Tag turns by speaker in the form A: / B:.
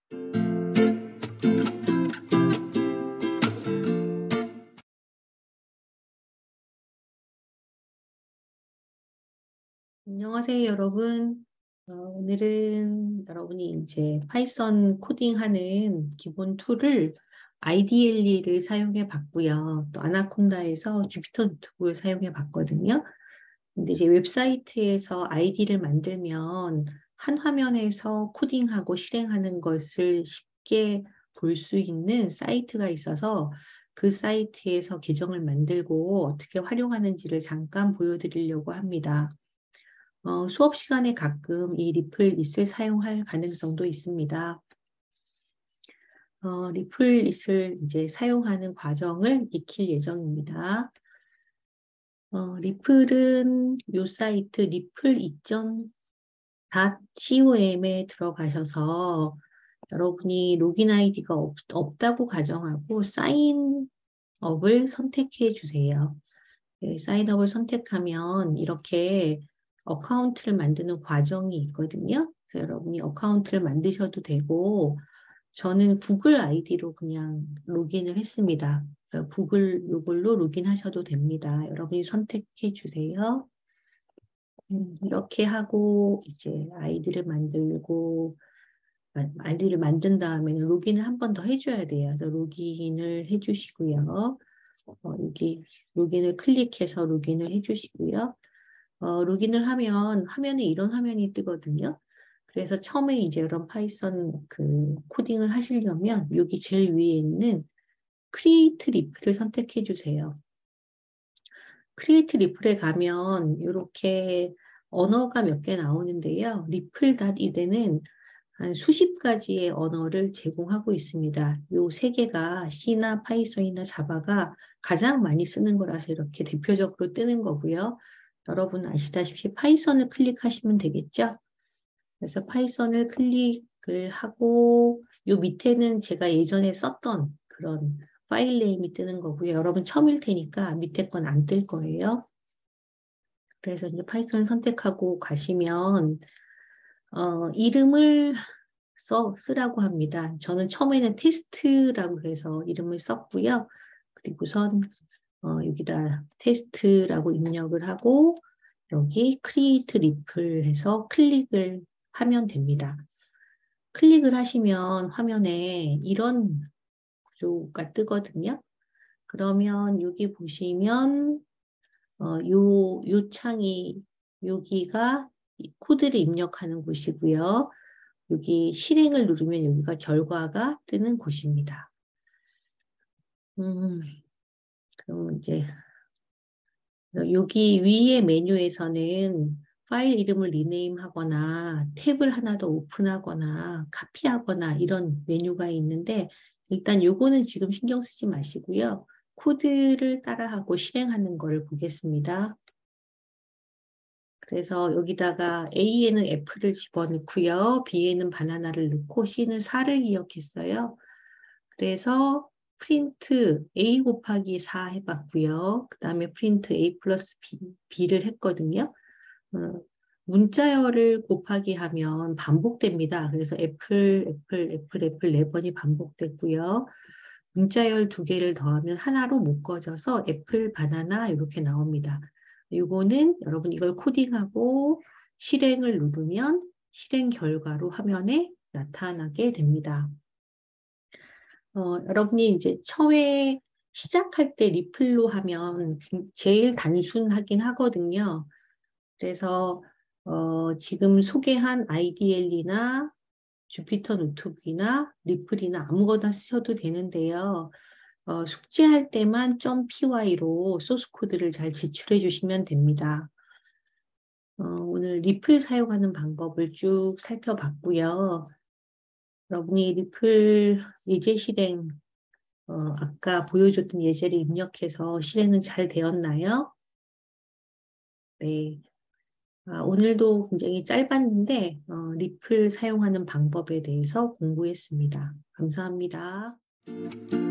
A: 안녕하세요, 여러분. 오늘은 여러분이 이제 파이썬 코딩하는 기본 툴을 IDLE를 사용해 봤고요. 또 아나콘다에서 주피터 노트북을 사용해 봤거든요. 근데 이제 웹사이트에서 아이디를 만들면 한 화면에서 코딩하고 실행하는 것을 쉽게 볼 수 있는 사이트가 있어서 그 사이트에서 계정을 만들고 어떻게 활용하는지를 잠깐 보여드리려고 합니다. 수업 시간에 가끔 이 리플릿을 사용할 가능성도 있습니다. 리플릿을 이제 사용하는 과정을 익힐 예정입니다. 리플은 이 사이트 리플2.com에 들어가셔서 여러분이 로긴 아이디가 없다고 가정하고 사인업을 선택해 주세요. 사인업을 선택하면 이렇게 어카운트를 만드는 과정이 있거든요. 그래서 여러분이 어카운트를 만드셔도 되고, 저는 구글 아이디로 그냥 로gin을 했습니다. 구글 이걸로 로gin하셔도 됩니다. 여러분이 선택해 주세요. 이렇게 하고 이제 아이디를 만든 다음에는 로gin을 한 번 더 해줘야 돼요. 그래서 로gin을 해주시고요. 여기 로gin을 클릭해서 로gin을 해주시고요. 로gin을 하면 화면에 이런 화면이 뜨거든요. 그래서 처음에 이제 이런 파이썬 그 코딩을 하시려면 여기 제일 위에 있는 크리에이트 리플을 선택해 주세요. 크리에이트 리플에 가면 이렇게 언어가 몇 개 나오는데요. 리플.id는 한 수십 가지의 언어를 제공하고 있습니다. 요 세 개가 C나 파이썬이나 자바가 가장 많이 쓰는 거라서 이렇게 대표적으로 뜨는 거고요. 여러분 아시다시피 파이썬을 클릭하시면 되겠죠? 그래서 파이썬을 클릭을 하고 요 밑에는 제가 예전에 썼던 그런 파일 네임이 뜨는 거고요. 여러분 처음일 테니까 밑에 건 안 뜰 거예요. 그래서 이제 파이썬 선택하고 가시면 이름을 쓰라고 합니다. 저는 처음에는 테스트라고 해서 이름을 썼고요. 그리고선 여기다 테스트라고 입력을 하고 여기 크리에이트 리플 해서 클릭을 하면 됩니다. 클릭을 하시면 화면에 이런 구조가 뜨거든요. 그러면 여기 보시면 요 창이 여기가 코드를 입력하는 곳이고요. 여기 실행을 누르면 여기가 결과가 뜨는 곳입니다. 그럼 이제 여기 위에 메뉴에서는 파일 이름을 리네임하거나 탭을 하나 더 오픈하거나 카피하거나 이런 메뉴가 있는데 일단 요거는 지금 신경 쓰지 마시고요. 코드를 따라하고 실행하는 걸 보겠습니다. 그래서 여기다가 A에는 F를 집어넣고요. B에는 바나나를 넣고 C는 4를 기억했어요. 그래서 프린트 A 곱하기 4 해봤고요. 그 다음에 프린트 A 플러스 B를 했거든요. 문자열을 곱하기 하면 반복됩니다. 그래서 애플 4번이 반복됐고요. 문자열 2개를 더하면 하나로 묶어져서 애플, 바나나 이렇게 나옵니다. 이거는 여러분 이걸 코딩하고 실행을 누르면 실행 결과로 화면에 나타나게 됩니다. 여러분이 이제 처음에 시작할 때 리플로 하면 제일 단순하긴 하거든요. 그래서 지금 소개한 IDLE나 주피터 노트북이나 리플이나 아무거나 쓰셔도 되는데요. 숙제할 때만 .py로 소스 코드를 잘 제출해 주시면 됩니다. 오늘 리플 사용하는 방법을 쭉 살펴봤고요. 여러분이 리플 예제 실행 아까 보여줬던 예제를 입력해서 실행은 잘 되었나요? 네. 오늘도 굉장히 짧았는데 리플 사용하는 방법에 대해서 공부했습니다. 감사합니다.